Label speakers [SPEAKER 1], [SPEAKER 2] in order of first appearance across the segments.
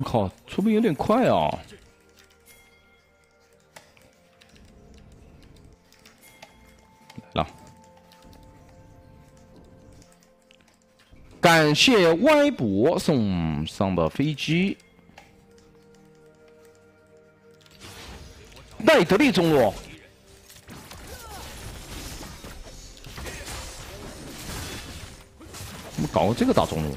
[SPEAKER 1] 靠，出兵有点快啊！来了，感谢歪博送上的飞机。奈德利中路，怎么搞这个大中路？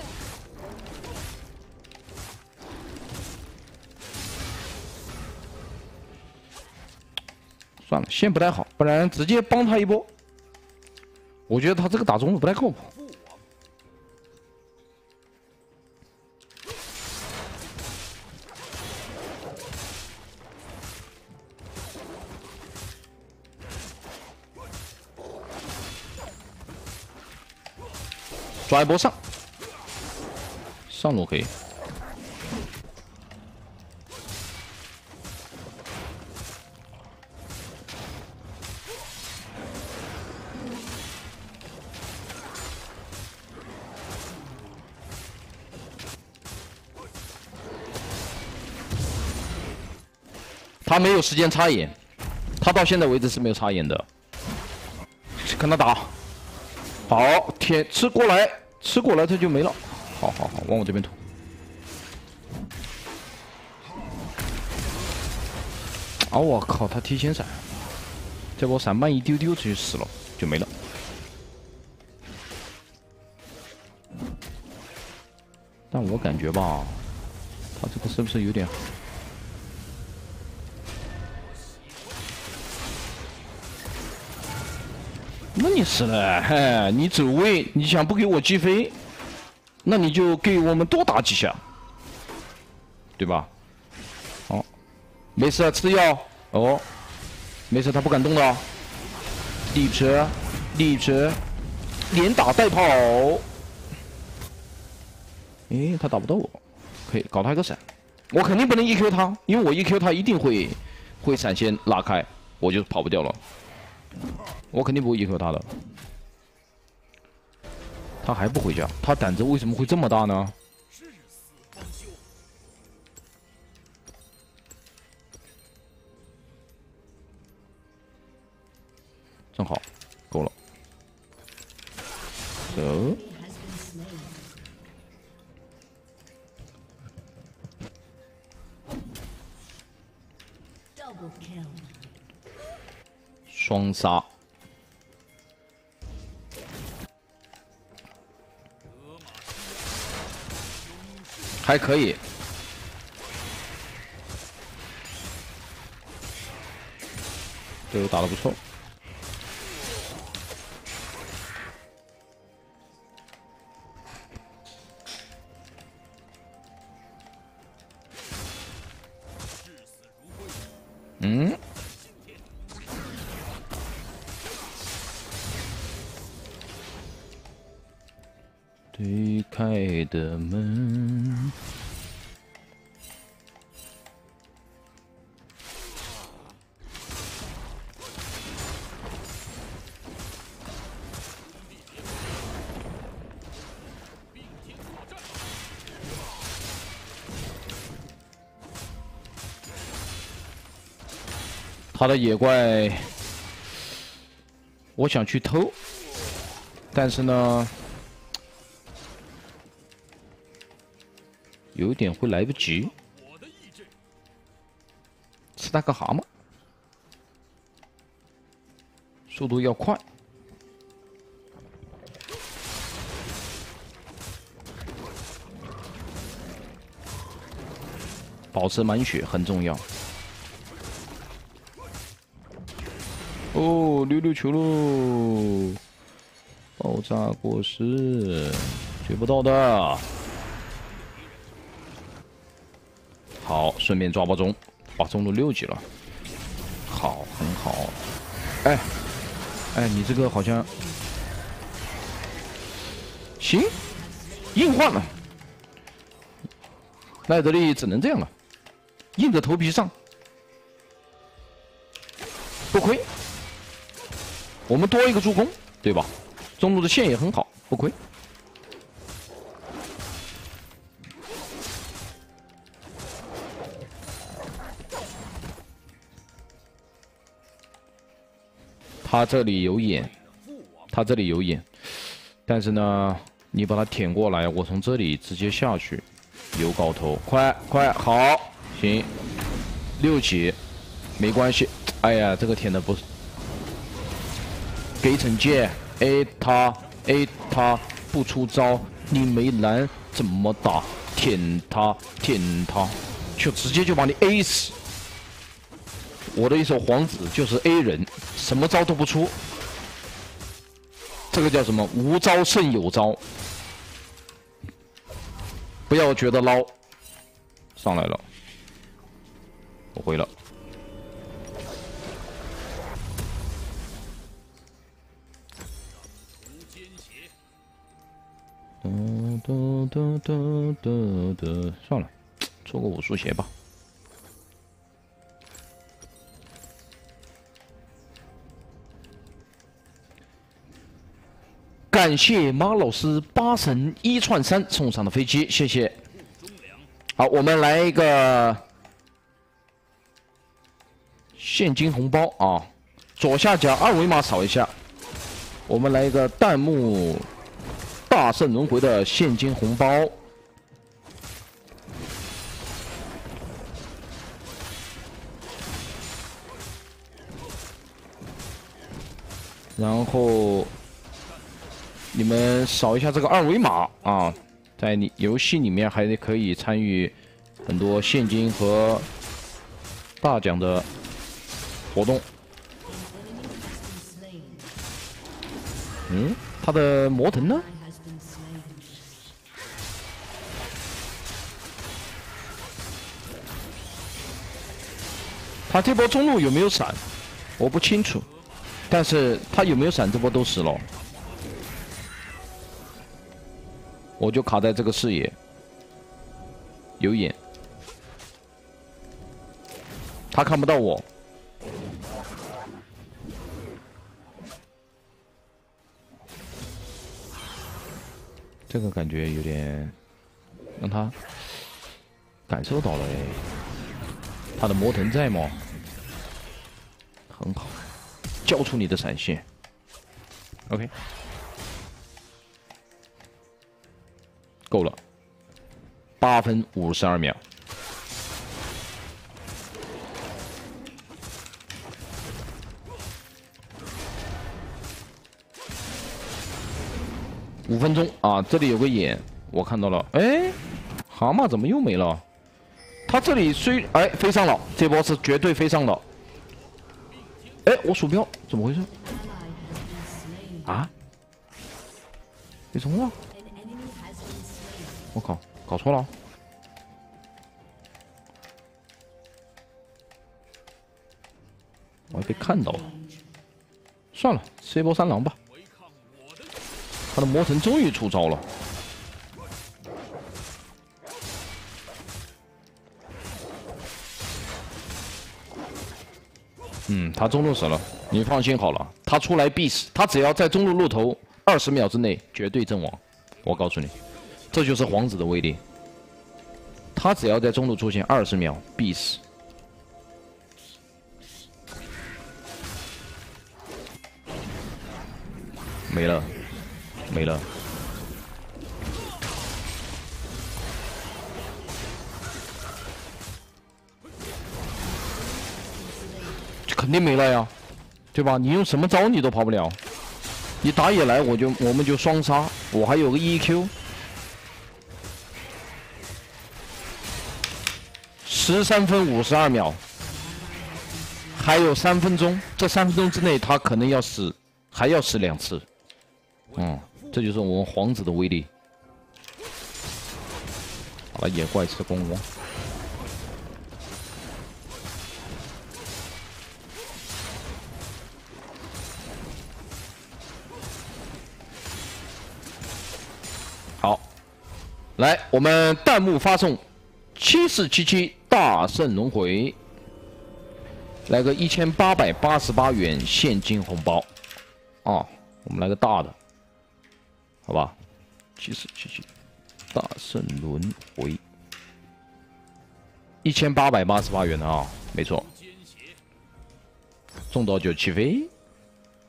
[SPEAKER 1] 算了，线不太好，不然直接帮他一波。我觉得他这个打中路不太靠谱。抓一波上，上路可以。 他没有时间插眼，他到现在为止是没有插眼的。跟他打，好，铁吃过来，吃过来他就没了。好好好，往我这边吐。啊！我靠，他提前闪，这波闪慢一丢丢就死了，就没了。但我感觉吧，他这个是不是有点？ 那你死了，嘿，你走位，你想不给我击飞，那你就给我们多打几下，对吧？好，没事，吃药哦，没事，他不敢动的。立直，立直，连打带跑。诶，他打不到我，可以搞他一个闪，我肯定不能 EQ 他，因为我 EQ 他一定会闪现拉开，我就跑不掉了。 我肯定不会 EQ 他的，他还不回家，他胆子为什么会这么大呢？正好，够了，走。双杀。 还可以，队友打得不错。嗯，推开的门。 他的野怪，我想去偷，但是呢，有一点会来不及。吃那个蛤蟆，速度要快。保持满血很重要。 哦，溜溜球喽！爆炸果实，追不到的。好，顺便抓包中，把中路6级了。好，很好。哎，哎，你这个好像行，硬换了。奈德利只能这样了，硬着头皮上，不亏。 我们多一个助攻，对吧？中路的线也很好，不亏。 他这里有眼，他这里有眼，但是呢，你把它舔过来，我从这里直接下去，有搞头，快快好，行，6级，没关系。哎呀，这个舔的不是，给惩戒 ，A 他不出招，你没蓝怎么打？舔他，就直接就把你 A 死。我的一手皇子就是 A 人，什么招都不出，这个叫什么？无招胜有招。不要觉得捞，上来了，我回了。算了，做个武术鞋吧。感谢马老师8神1串3送上的飞机，谢谢。好，我们来一个现金红包啊！左下角2维码扫一下，我们来一个弹幕大圣轮回的现金红包。然后你们扫一下这个2维码啊，在你游戏里面还可以参与很多现金和大奖的活动。他的魔腾呢？他这波中路有没有闪？我不清楚，但是他有没有闪，这波都死了。我就卡在这个视野，有眼，他看不到我。这个感觉有点让他感受到了哎，他的魔腾在吗？很好，交出你的闪现。OK。够了，8分52秒。5分钟啊！这里有个眼，我看到了。哎，蛤蟆怎么又没了？他这里飞上了，这波是绝对飞上了。哎，我鼠标怎么回事？啊？被冲了？我靠，搞错了！我还被看到了。算了，吃一波3狼吧。他的魔神终于出招了。他中路死了，你放心好了，他出来必死，他只要在中路露头20秒之内绝对阵亡。我告诉你。这就是皇子的威力，他只要在中路出现20秒必死。没了，没了。肯定没了呀，对吧？你用什么招你都跑不了，你打野来我们就双杀，我还有个 EQ。13分52秒，还有3分钟，这3分钟之内他可能要死，还要死2次。这就是我们皇子的威力。好了，野怪吃光光。好，来，我们弹幕发送7477大圣轮回，来个1888元现金红包啊！我们来个大的，好吧？7477大圣轮回，1888元的啊，没错，中到就起飞。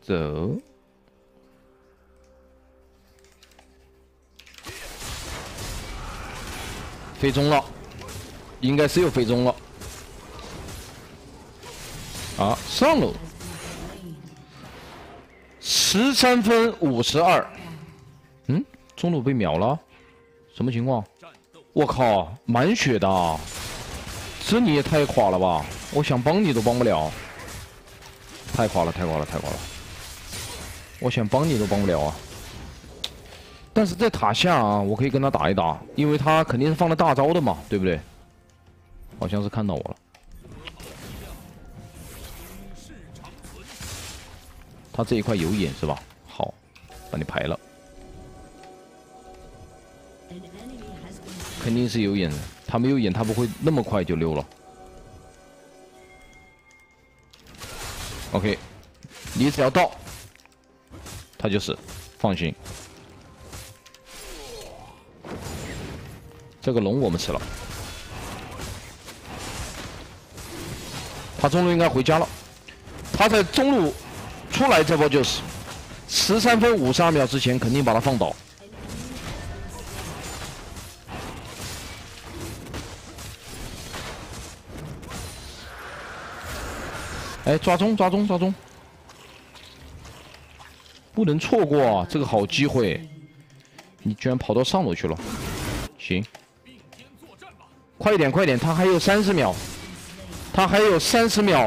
[SPEAKER 1] 走。飞中了，应该是有飞中了。啊，上路。13分52。嗯，中路被秒了，什么情况？我靠，满血的啊！这你也太垮了吧！我想帮你都帮不了，太垮了，太垮了，太垮了！我想帮你都帮不了啊！但是在塔下啊，我可以跟他打一打，因为他肯定是放了大招的嘛，对不对？好像是看到我了。他这一块有眼是吧？好，把你排了。肯定是有眼的，他没有眼，他不会那么快就溜了。OK， 你只要到，他就是，放心。这个龙我们吃了，他中路应该回家了。他在中路出来这波就是13分52秒之前肯定把他放倒。哎，抓中，抓中，抓中！不能错过啊，这个好机会！你居然跑到上路去了，行，快一点，快一点，他还有30秒，他还有30秒，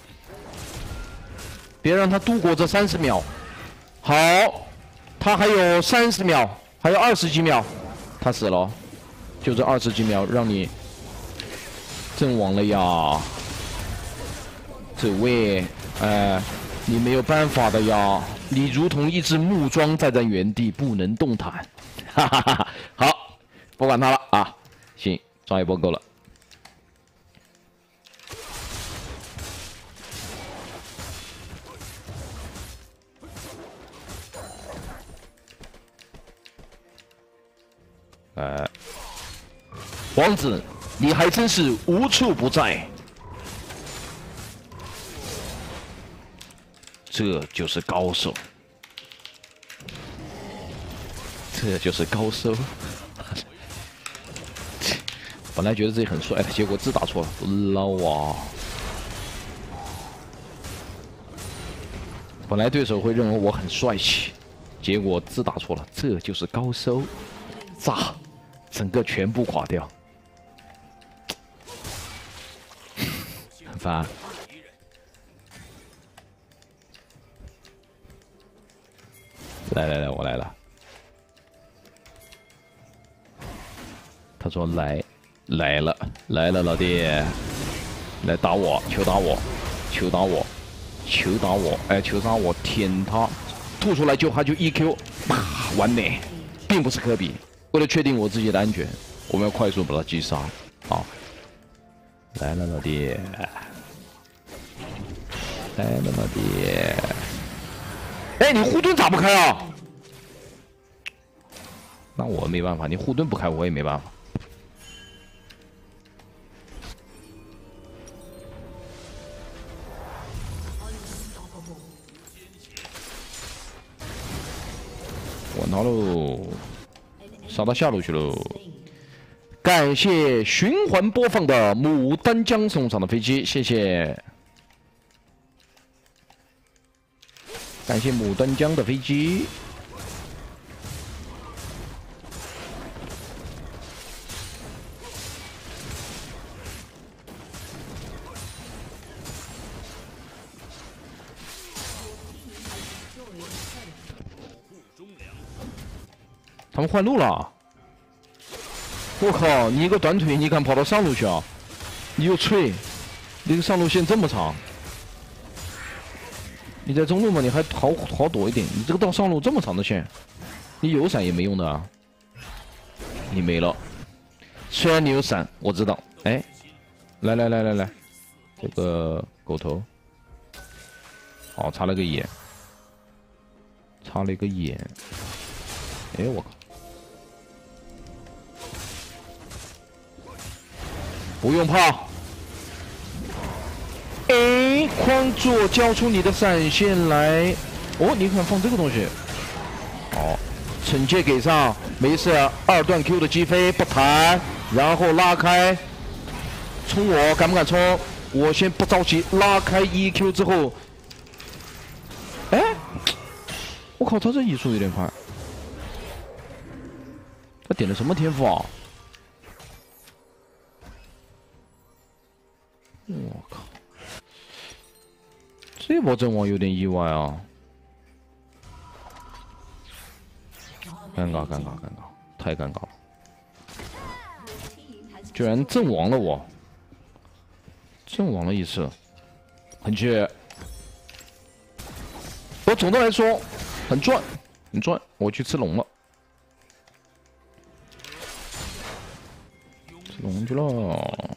[SPEAKER 1] 别让他度过这30秒。好，他还有30秒，还有20几秒，他死了，就这20几秒让你阵亡了呀！这位，你没有办法的呀，你如同一只木桩站在原地不能动弹。哈哈哈！好，不管他了啊，行，抓一波够了。王子，你还真是无处不在。这就是高手，这就是高手。本来觉得自己很帅的，结果字打错了，不捞啊！本来对手会认为我很帅气，结果字打错了，这就是高手，炸，整个全部垮掉，很烦。来来来，我来了。他说来了，老弟，来打我，求打我，求打我，求打我，哎，求打我，舔他，吐出来就他就 EQ， 啪，完美，并不是科比。为了确定我自己的安全，我们要快速把他击杀。好，来了，老弟，来了，老弟。哎，你护盾咋不开啊？那我没办法，你护盾不开，我也没办法。我拿喽，杀到下路去喽。感谢循环播放的牡丹江送上的飞机，谢谢。感谢牡丹江的飞机。他们换路了！我靠，你一个短腿，你敢跑到上路去啊？你又脆，你这个上路线这么长。你在中路嘛，你还好躲一点。你这个到上路这么长的线，你有闪也没用的啊！你没了。虽然你有闪，我知道。哎，来，这个狗头，好，插了个眼，插了一个眼。哎，我靠！不用怕。哎，匡佐交出你的闪现来， 哦，你看放这个东西，好，惩戒给上，没事，二段 Q 的击飞不弹，然后拉开，冲我敢不敢冲？我先不着急，拉开1Q 之后，哎，我靠，他这移速有点快，他点的什么天赋啊？我靠，这波阵亡有点意外啊！尴尬，尴尬，尴尬，太尴尬了！居然阵亡了我，阵亡了一次，很绝。我总的来说很赚，很赚。我去吃龙了，吃龙去了。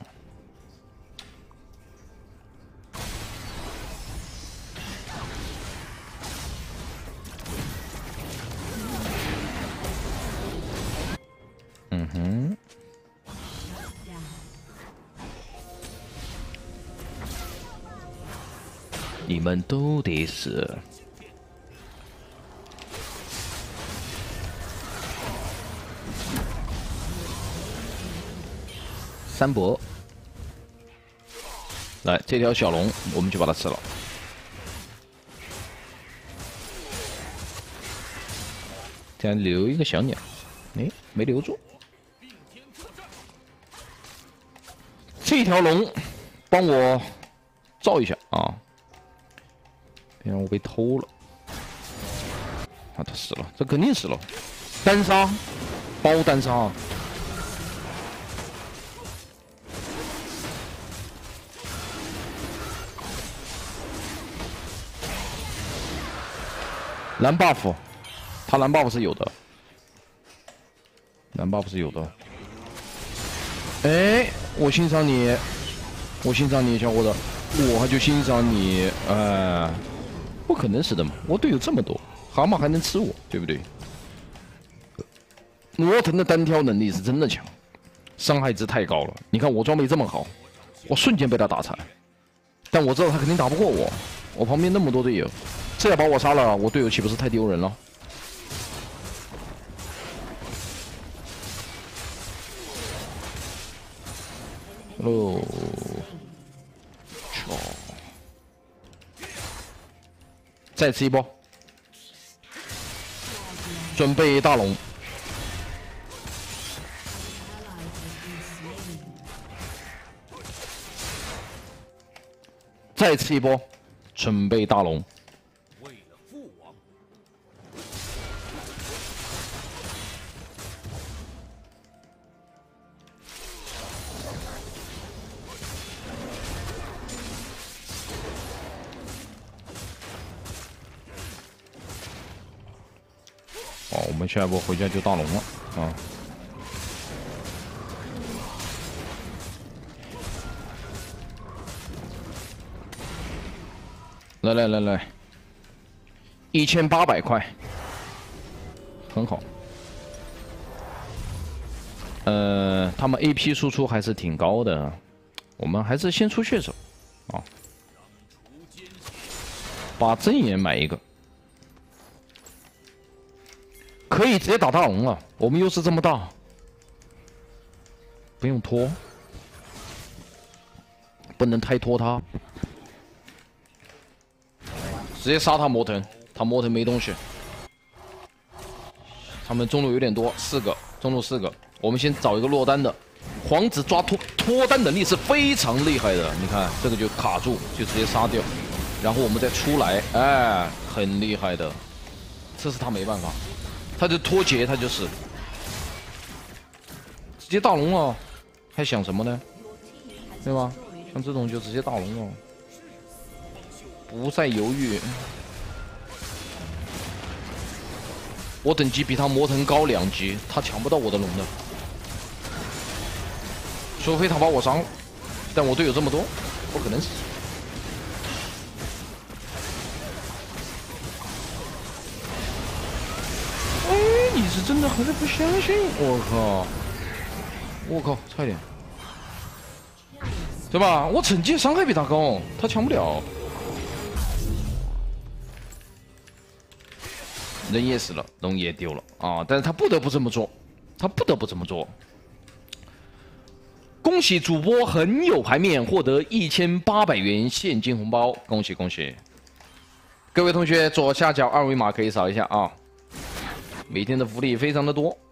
[SPEAKER 1] 嗯哼。你们都得死！三伯，来这条小龙，我们就把它吃了。这样留一个小鸟，哎，没留住。这条龙，帮我照一下啊！别让我被偷了。啊，他死了，这肯定死了。单杀，包单杀。蓝 buff， 他蓝 buff 是有的，蓝 buff 是有的。哎，我欣赏你，我欣赏你，小伙子，我还就欣赏你，不可能死的嘛！我队友这么多，蛤蟆还能吃我，对不对？罗腾的单挑能力是真的强，伤害值太高了。你看我装备这么好，我瞬间被他打残，但我知道他肯定打不过我，我旁边那么多队友，这要把我杀了，我队友岂不是太丢人了？哦，操！再吃一波，准备大龙。再吃一波，准备大龙。为了父王。哦，我们下一波回家就大龙了啊！来，1800块，很好。他们 AP 输出还是挺高的，我们还是先出血手啊，把真眼买一个。可以直接打大龙了，我们优势这么大，不用拖，不能太拖他，直接杀他魔腾，他魔腾没东西。他们中路有点多，4个，中路4个，我们先找一个落单的。皇子抓脱单能力是非常厉害的，你看这个就卡住，就直接杀掉，然后我们再出来，哎，很厉害的，这是他没办法。他就脱节，他就是直接大龙了，还想什么呢？对吧？像这种就直接大龙了，不再犹豫。我等级比他魔腾高2级，他抢不到我的龙的，除非他把我伤了。但我队友这么多，不可能死。你是真的还是不相信？我靠，差一点，对吧？我惩戒伤害比他高，他抢不了。 人也死了，龙也丢了啊！但是他不得不这么做，他不得不这么做。恭喜主播很有牌面获得1800元现金红包，恭喜恭喜！各位同学，左下角二维码可以扫一下啊！每天的福利非常的多。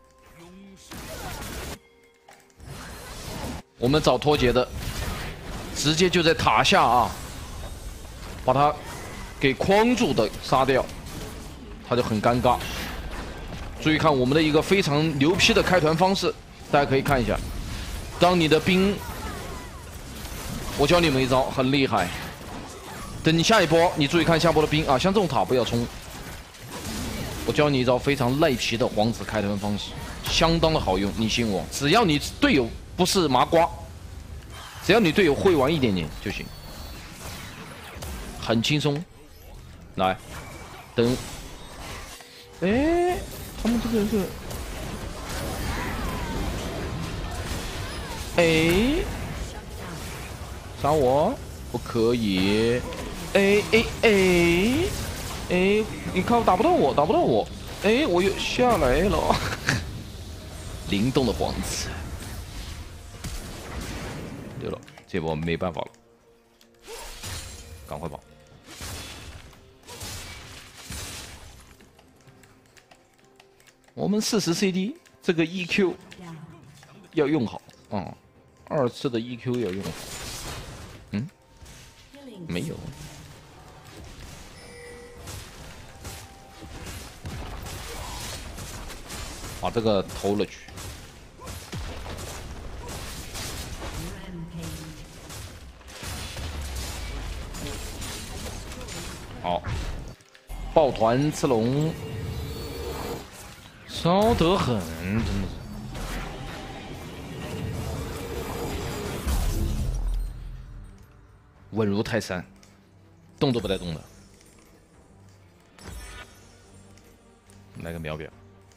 [SPEAKER 1] 我们找脱节的，直接就在塔下啊，把他给框住的杀掉，他就很尴尬。注意看我们的一个非常牛批的开团方式，大家可以看一下。当你的兵，我教你们一招，很厉害。等你下一波，你注意看下波的兵啊，像这种塔不要冲。我教你一招非常赖皮的皇子开团方式，相当的好用，你信我。只要你队友不是麻瓜，只要你队友会玩一点点就行，很轻松。来，等，哎，他们这个是。哎，杀我！不可以！哎，你看打不到我，打不到我！哎，我又下来了。灵动的皇子，丢了，这波没办法了，赶快跑！我们40 CD 这个 EQ 要用好啊。2次的 EQ 要用好，没有，把这个偷了去。好，抱团吃龙，烧得很，真的是。稳如泰山，动都不带动的。来个秒表，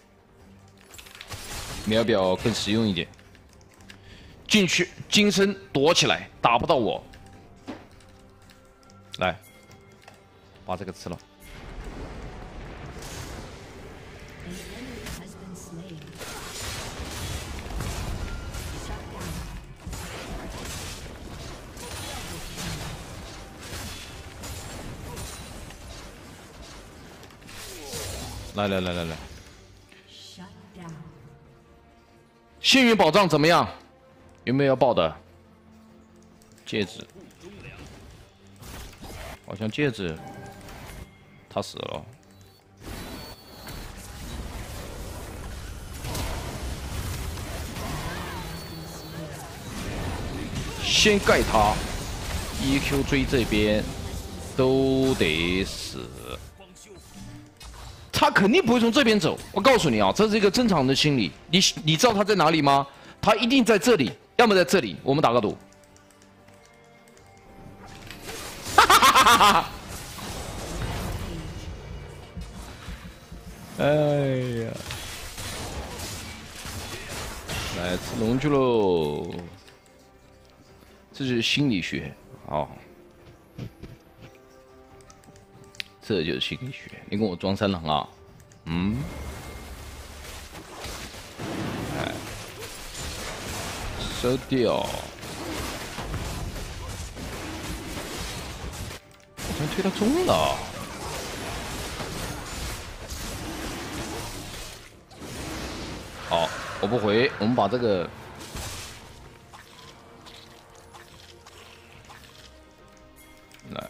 [SPEAKER 1] 秒表更实用一点。进去，金身躲起来，打不到我。来，把这个吃了。来，幸运宝藏怎么样？有没有要爆的？戒指，好像戒指，他死了。先盖他 ，EQ 追这边都得死。他肯定不会从这边走，我告诉你啊，这是一个正常的心理。你知道他在哪里吗？他一定在这里，要么在这里。我们打个赌。哈哈哈哈哈！哎呀，来吃龙去喽！这就是心理学啊。这就是心理学，你跟我装三郎啊？哎，收掉，好像推到中了。好，我不回，我们把这个。来。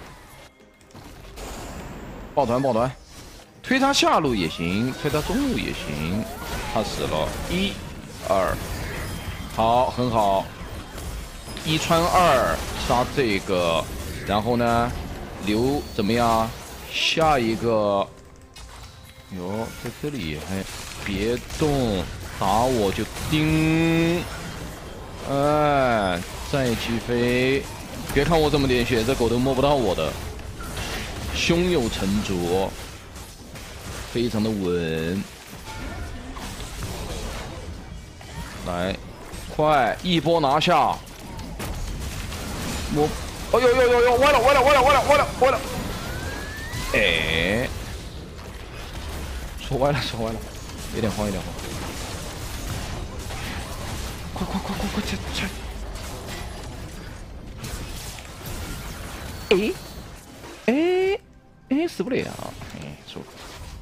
[SPEAKER 1] 抱团，推他下路也行，推他中路也行。他死了，1、2，好，很好。1穿2杀这个，然后呢，留怎么样？下一个，哟，在这里还别动，打我就叮，哎，再击飞。别看我这么点血，这狗都摸不到我的。胸有成竹，非常的稳。来，快一波拿下！我，哦呦，歪了！哎， 说歪了，说歪了，有点慌，有点慌。快，这！哎，死不了啊！哎，输了。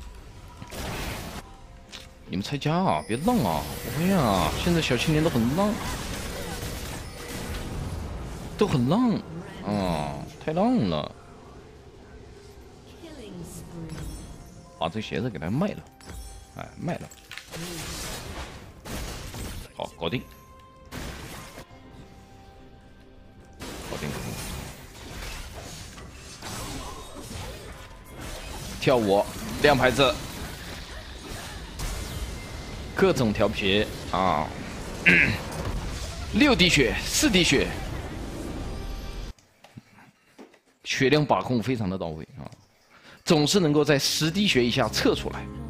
[SPEAKER 1] 你们拆家啊，别浪啊！哎呀，现在小青年都很浪，都很浪啊，太浪了。把这鞋子给他卖了，哎，卖了。好，搞定。搞定。跳舞，亮牌子。各种调皮啊，6滴血，4滴血，血量把控非常的到位啊，总是能够在10滴血以下测出来。